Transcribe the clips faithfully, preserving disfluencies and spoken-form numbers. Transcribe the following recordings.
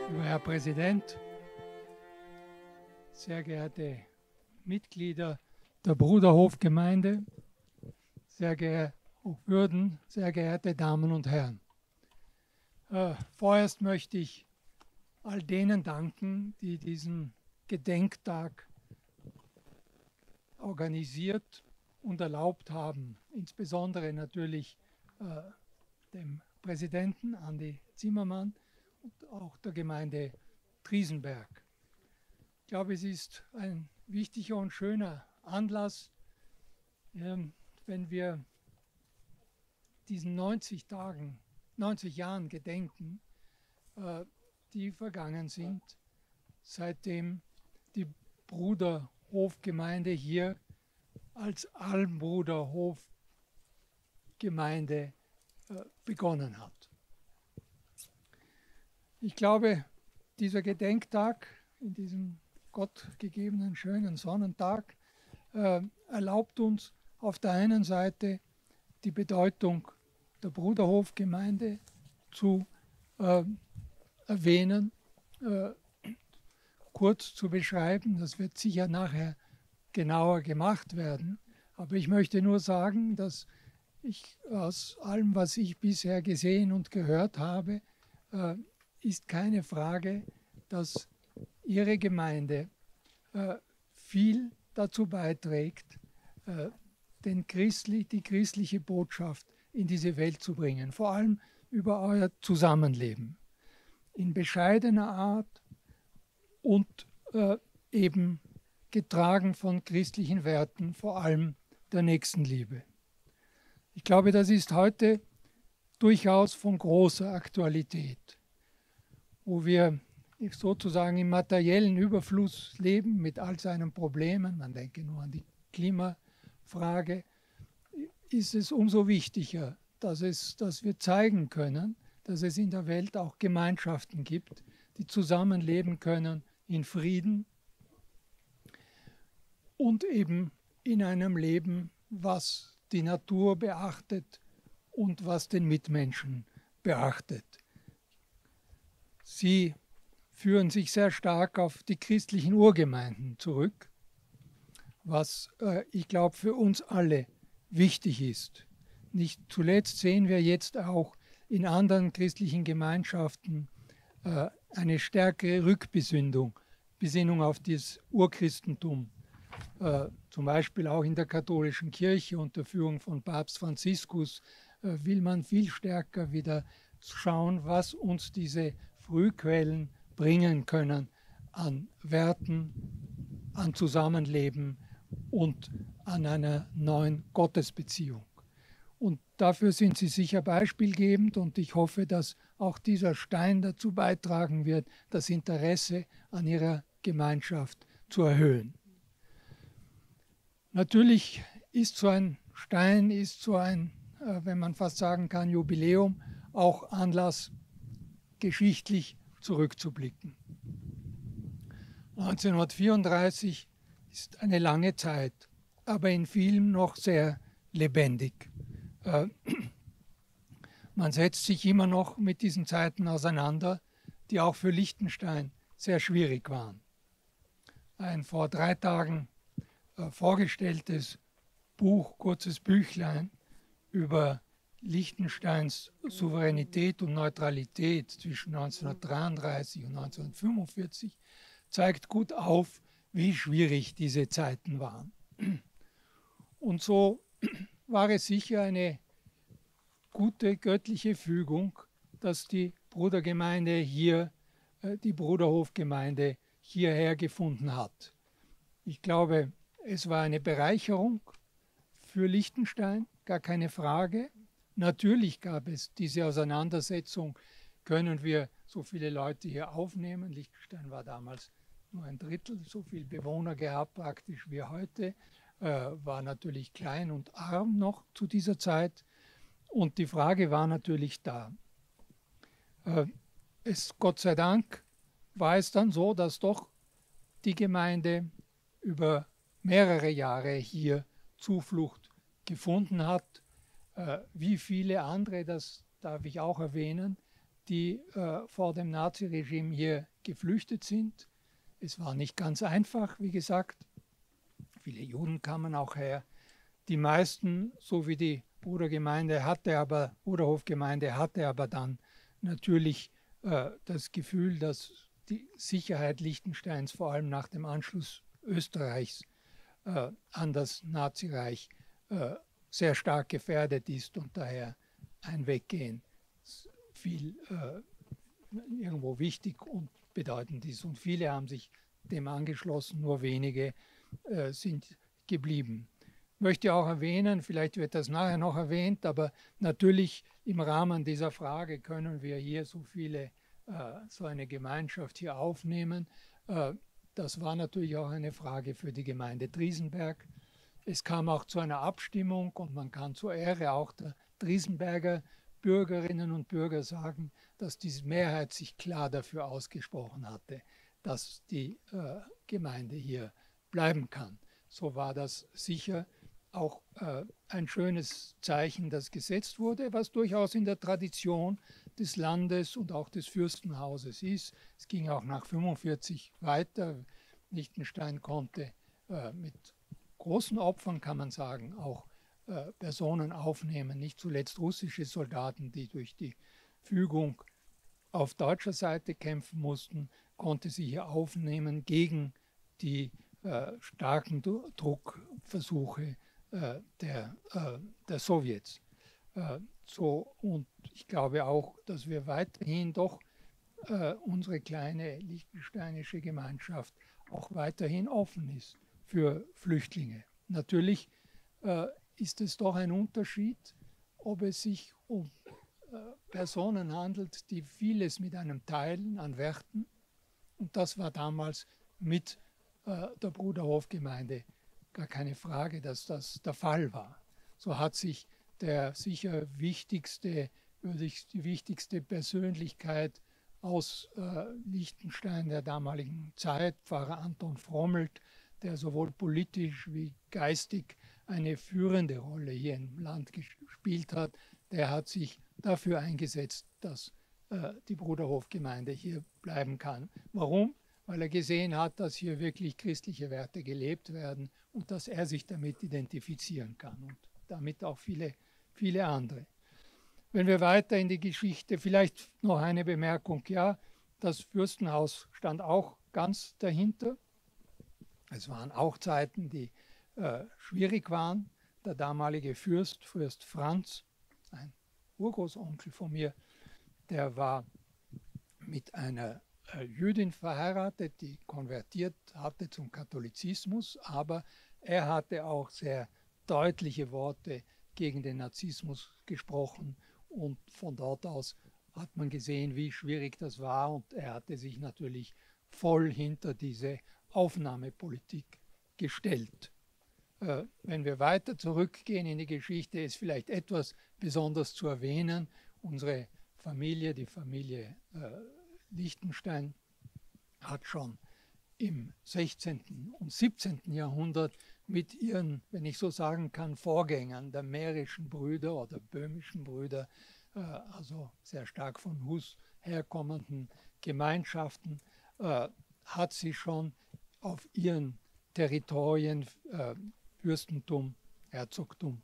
Lieber Herr Präsident, sehr geehrte Mitglieder der Bruderhofgemeinde, sehr geehrte Hochwürden, sehr geehrte Damen und Herren. Äh, vorerst möchte ich all denen danken, die diesen Gedenktag organisiert und erlaubt haben, insbesondere natürlich äh, dem Präsidenten Andi Zimmermann und auch der Gemeinde Triesenberg. Ich glaube, es ist ein wichtiger und schöner Anlass, ähm, wenn wir diesen neunzig Tagen, neunzig Jahren gedenken, äh, die vergangen sind, seitdem die Bruderhofgemeinde hier als Almbruderhofgemeinde äh, begonnen hat. Ich glaube, dieser Gedenktag, in diesem gottgegebenen schönen Sonnentag, äh, erlaubt uns auf der einen Seite die Bedeutung der Bruderhofgemeinde zu äh, erwähnen, äh, kurz zu beschreiben. Das wird sicher nachher genauer gemacht werden. Aber ich möchte nur sagen, dass ich aus allem, was ich bisher gesehen und gehört habe, äh, ist keine Frage, dass Ihre Gemeinde äh, viel dazu beiträgt, äh, den Christli, die christliche Botschaft in diese Welt zu bringen, vor allem über euer Zusammenleben, in bescheidener Art und äh, eben getragen von christlichen Werten, vor allem der Nächstenliebe. Ich glaube, das ist heute durchaus von großer Aktualität, wo wir sozusagen im materiellen Überfluss leben mit all seinen Problemen, man denke nur an die Klimafrage, ist es umso wichtiger, dass, es, dass wir zeigen können, dass es in der Welt auch Gemeinschaften gibt, die zusammenleben können in Frieden und eben in einem Leben, was die Natur beachtet und was den Mitmenschen beachtet. Sie führen sich sehr stark auf die christlichen Urgemeinden zurück, was äh, ich glaube für uns alle wichtig ist. Nicht zuletzt sehen wir jetzt auch in anderen christlichen Gemeinschaften äh, eine stärkere Rückbesinnung, Besinnung auf das Urchristentum. Äh, zum Beispiel auch in der katholischen Kirche unter Führung von Papst Franziskus äh, will man viel stärker wieder schauen, was uns diese Frühquellen bringen können an Werten, an Zusammenleben und an einer neuen Gottesbeziehung. Und dafür sind Sie sicher beispielgebend und ich hoffe, dass auch dieser Stein dazu beitragen wird, das Interesse an Ihrer Gemeinschaft zu erhöhen. Natürlich ist so ein Stein, ist so ein, äh, wenn man fast sagen kann, Jubiläum, auch Anlass, geschichtlich zurückzublicken. neunzehnhundertvierunddreißig ist eine lange Zeit, aber in vielem noch sehr lebendig. Äh, man setzt sich immer noch mit diesen Zeiten auseinander, die auch für Liechtenstein sehr schwierig waren. Ein vor drei Tagen äh, vorgestelltes Buch, kurzes Büchlein über Liechtensteins Souveränität und Neutralität zwischen neunzehnhundertdreiunddreißig und neunzehnhundertfünfundvierzig zeigt gut auf, wie schwierig diese Zeiten waren. Und so war es sicher eine gute göttliche Fügung, dass die Brudergemeinde hier, die Bruderhofgemeinde hierher gefunden hat. Ich glaube, es war eine Bereicherung für Liechtenstein, gar keine Frage. Natürlich gab es diese Auseinandersetzung, können wir so viele Leute hier aufnehmen. Liechtenstein war damals nur ein Drittel so viele Bewohner gehabt, praktisch wie heute, äh, war natürlich klein und arm noch zu dieser Zeit. Und die Frage war natürlich da. Äh, es, Gott sei Dank war es dann so, dass doch die Gemeinde über mehrere Jahre hier Zuflucht gefunden hat, äh, wie viele andere, das darf ich auch erwähnen, die äh, vor dem Naziregime hier geflüchtet sind. Es war nicht ganz einfach, wie gesagt. Viele Juden kamen auch her. Die meisten, so wie die Brudergemeinde hatte, aber Bruderhofgemeinde hatte aber dann natürlich äh, das Gefühl, dass die Sicherheit Liechtensteins vor allem nach dem Anschluss Österreichs äh, an das Nazireich äh, sehr stark gefährdet ist und daher ein Weggehen viel äh, irgendwo wichtig und bedeutend ist. Und viele haben sich dem angeschlossen, nur wenige äh, sind geblieben. Ich möchte auch erwähnen, vielleicht wird das nachher noch erwähnt, aber natürlich im Rahmen dieser Frage können wir hier so viele, äh, so eine Gemeinschaft hier aufnehmen. Äh, das war natürlich auch eine Frage für die Gemeinde Driesenberg. Es kam auch zu einer Abstimmung und man kann zur Ehre auch der Driesenberger Bürgerinnen und Bürger sagen, dass diese Mehrheit sich klar dafür ausgesprochen hatte, dass die äh, Gemeinde hier bleiben kann. So war das sicher auch äh, ein schönes Zeichen, das gesetzt wurde, was durchaus in der Tradition des Landes und auch des Fürstenhauses ist. Es ging auch nach fünfundvierzig weiter. Liechtenstein konnte äh, mit großen Opfern, kann man sagen, auch äh, Personen aufnehmen, nicht zuletzt russische Soldaten, die durch die Fügung auf deutscher Seite kämpfen mussten, konnte sie hier aufnehmen gegen die äh, starken Druckversuche äh, der, äh, der Sowjets. Äh, so, und ich glaube auch, dass wir weiterhin doch äh, unsere kleine liechtensteinische Gemeinschaft auch weiterhin offen ist für Flüchtlinge. Natürlich äh, ist es doch ein Unterschied, ob es sich um äh, Personen handelt, die vieles mit einem teilen an Werten. Und das war damals mit äh, der Bruderhofgemeinde gar keine Frage, dass das der Fall war. So hat sich der sicher wichtigste, würde ich, die wichtigste Persönlichkeit aus äh, Liechtenstein der damaligen Zeit, Pfarrer Anton Frommelt, der sowohl politisch wie geistig eine führende Rolle hier im Land gespielt hat, der hat sich dafür eingesetzt, dass äh, die Bruderhofgemeinde hier bleiben kann. Warum? Weil er gesehen hat, dass hier wirklich christliche Werte gelebt werden und dass er sich damit identifizieren kann und damit auch viele, viele andere. Wenn wir weiter in die Geschichte, vielleicht noch eine Bemerkung, ja, das Fürstenhaus stand auch ganz dahinter. Es waren auch Zeiten, die äh, schwierig waren. Der damalige Fürst, Fürst Franz, ein Urgroßonkel von mir, der war mit einer äh, Jüdin verheiratet, die konvertiert hatte zum Katholizismus, aber er hatte auch sehr deutliche Worte gegen den Nazismus gesprochen und von dort aus hat man gesehen, wie schwierig das war und er hatte sich natürlich voll hinter diese Aufnahmepolitik gestellt. Äh, wenn wir weiter zurückgehen in die Geschichte, ist vielleicht etwas besonders zu erwähnen. Unsere Familie, die Familie äh, Liechtenstein, hat schon im sechzehnten und siebzehnten Jahrhundert mit ihren, wenn ich so sagen kann, Vorgängern, der mährischen Brüder oder böhmischen Brüder, äh, also sehr stark von Hus herkommenden Gemeinschaften, äh, hat sie schon auf ihren Territorien, äh, Fürstentum, Herzogtum,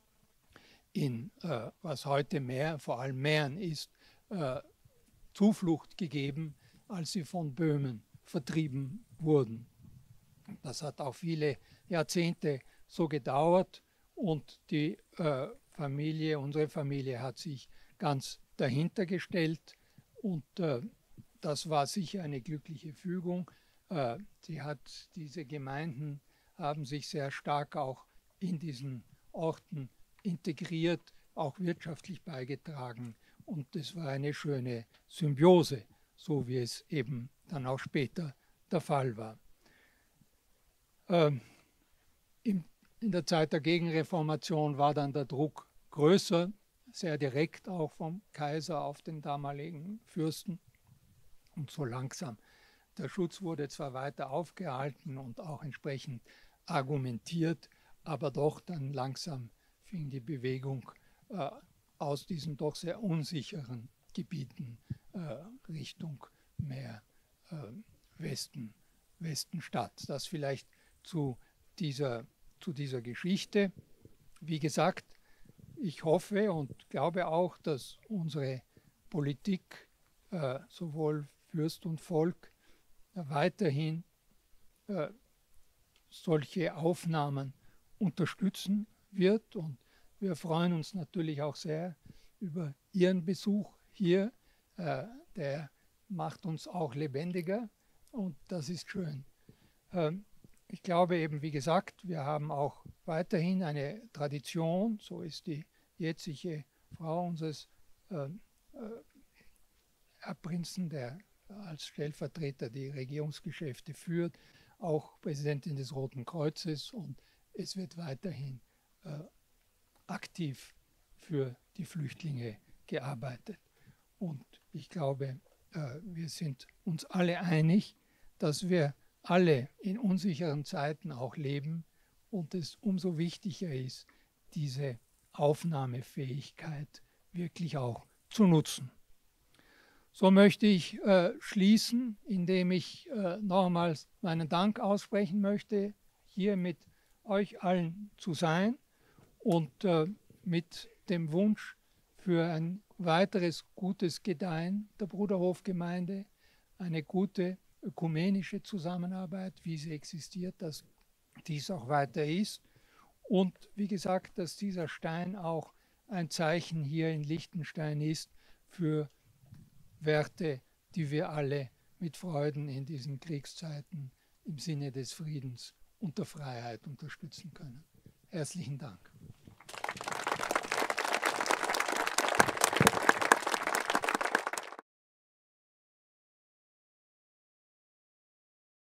in äh, was heute Mähren, vor allem Mähren ist, äh, Zuflucht gegeben, als sie von Böhmen vertrieben wurden. Das hat auch viele Jahrzehnte so gedauert und die äh, Familie, unsere Familie hat sich ganz dahinter gestellt und äh, das war sicher eine glückliche Fügung. Äh, sie hat, diese Gemeinden haben sich sehr stark auch in diesen Orten integriert, auch wirtschaftlich beigetragen und es war eine schöne Symbiose, so wie es eben dann auch später der Fall war. Ähm, in, in der Zeit der Gegenreformation war dann der Druck größer, sehr direkt auch vom Kaiser auf den damaligen Fürsten und so langsam. Der Schutz wurde zwar weiter aufgehalten und auch entsprechend argumentiert, aber doch dann langsam fing die Bewegung äh, aus diesen doch sehr unsicheren Gebieten äh, Richtung mehr äh, Westen, Westen statt. Das vielleicht zu dieser, zu dieser Geschichte. Wie gesagt, ich hoffe und glaube auch, dass unsere Politik, äh, sowohl Fürst und Volk, äh, weiterhin äh, solche Aufnahmen unterstützen wird. Und wir freuen uns natürlich auch sehr über Ihren Besuch hier. Äh, der macht uns auch lebendiger und das ist schön. Ähm, ich glaube eben, wie gesagt, wir haben auch weiterhin eine Tradition, so ist die jetzige Frau unseres äh, äh, Herr Prinzen, der als Stellvertreter die Regierungsgeschäfte führt, auch Präsidentin des Roten Kreuzes, und es wird weiterhin äh, aktiv für die Flüchtlinge gearbeitet. Und ich glaube, äh, wir sind uns alle einig, dass wir alle in unsicheren Zeiten auch leben und es umso wichtiger ist, diese Aufnahmefähigkeit wirklich auch zu nutzen. So möchte ich äh, schließen, indem ich äh, nochmals meinen Dank aussprechen möchte, hier mit euch allen zu sein und äh, mit dem Wunsch für ein weiteres gutes Gedeihen der Bruderhofgemeinde, eine gute ökumenische Zusammenarbeit, wie sie existiert, dass dies auch weiter ist. Und wie gesagt, dass dieser Stein auch ein Zeichen hier in Liechtenstein ist für Werte, die wir alle mit Freuden in diesen Kriegszeiten im Sinne des Friedens und der Freiheit unterstützen können. Herzlichen Dank.